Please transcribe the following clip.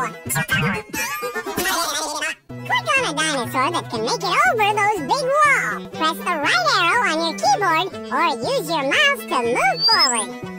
Click on a dinosaur that can make it over those big walls. Press the right arrow on your keyboard or use your mouse to move forward.